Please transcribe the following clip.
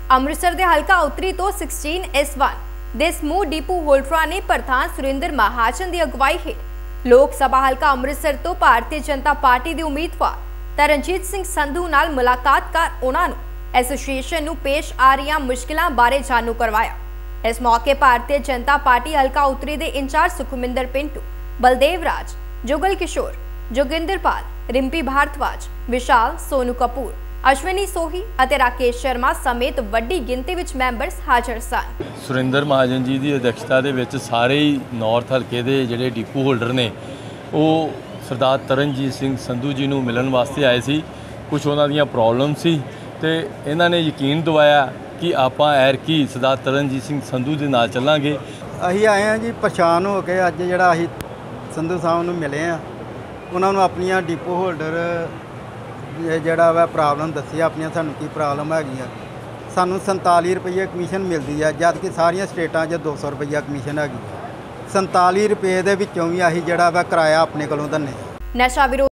ਅੰਮ੍ਰਿਤਸਰ ਦੇ ਹਲਕਾ ਉੱਤਰੀ ਤੋਂ 16S1 ਦੇ ਸਮੂਹ ਡੀਪੂ ਹੋਲਡਰਾਂ ਨੇ ਪ੍ਰਧਾਨ ਸੁਰਿੰਦਰ ਮਹਾਜਨ ਦੀ ਅਗਵਾਈ ਹੇਠ ਲੋਕ ਸਭਾ ਹਲਕਾ ਅੰਮ੍ਰਿਤਸਰ ਤੋਂ ਭਾਰਤੀ ਜਨਤਾ ਪਾਰਟੀ ਦੇ ਉਮੀਦਵਾਰ ਤਰਨਜੀਤ ਸਿੰਘ ਸੰਧੂ ਨਾਲ ਮੁਲਾਕਾਤ ਕਰ ਉਹਨਾਂ ਨੂੰ ਐਸੋਸੀਏਸ਼ਨ ਨੂੰ ਪੇਸ਼ ਆ ਰਹੀਆਂ ਮੁਸ਼ਕਿਲਾਂ ਬਾਰੇ ਜਾਣੂ ਕਰਵਾਇਆ। इस मौके भारतीय जनता पार्टी हल्का उत्तरी के इंचार्ज सुखमिंदर पिंटू, बलदेव राज, जुगल किशोर, जोगिंदर पाल, रिंपी भारद्वाज, विशाल, सोनू कपूर, अश्विनी सोही और राकेश शर्मा समेत वड्डी गिनती विच मैंबर्स हाजिर सन। सुरिंदर महाजन जी की अध्यक्षता दे विच सारे ही नॉर्थ हल्के दे जिहड़े डिपू होल्डर ने वो सरदार तरनजीत सिंह संधू जी नूं मिलण वास्ते आए सी। कुछ उन्हां दीयां प्रॉब्लम सी ते इन्हां ने यकीन दिवाया कि आप एरकी सरदार तरनजीत सिंह संधू के नाल चलांगे। असीं आए हैं जी परेशान हो के अज जिहड़ा असीं संधू साहब नूं मिले हैं, उन्होंने अपनियां डिपो होल्डर जिहड़ा वा प्रॉब्लम दसी अपनियां सानूं की प्रॉब्लम हैगी। सानूं 47 रुपये कमीशन मिलती है जबकि सारियां स्टेटां 'च 200 रुपया कमीशन हैगी। 47 रुपये दे विच्चों भी असीं जिहड़ा वा किराया अपने कोलों दिंदे। नशा विरोधी